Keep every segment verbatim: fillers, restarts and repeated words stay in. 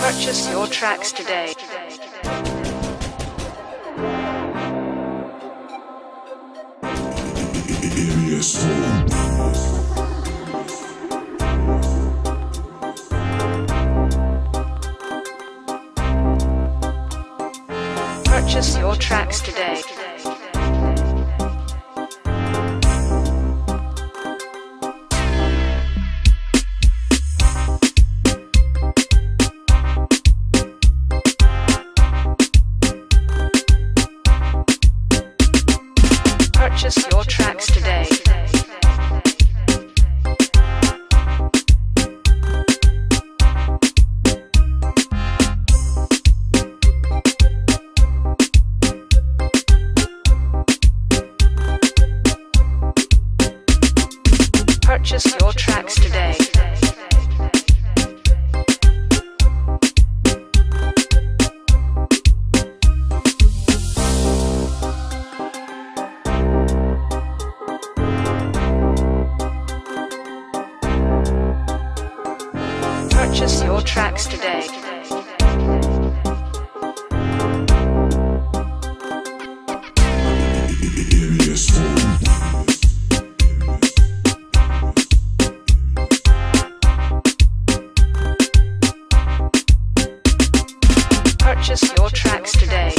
Purchase your tracks today. R B S PROD. Purchase your tracks today. Purchase your tracks today. Purchase your tracks today. Purchase your tracks today. R B S PROD. Purchase your tracks today.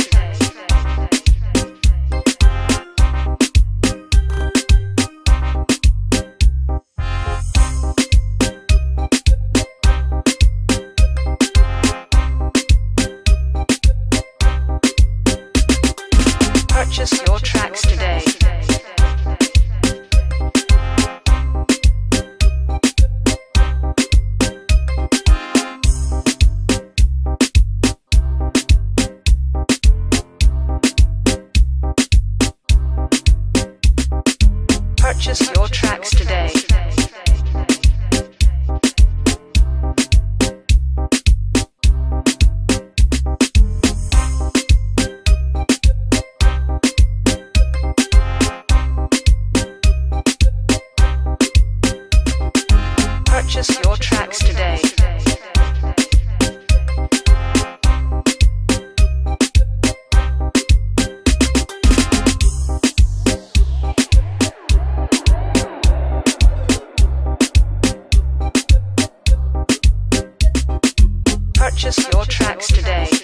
Purchase your tracks today. Purchase your tracks today. Purchase your tracks today. Purchase your tracks today.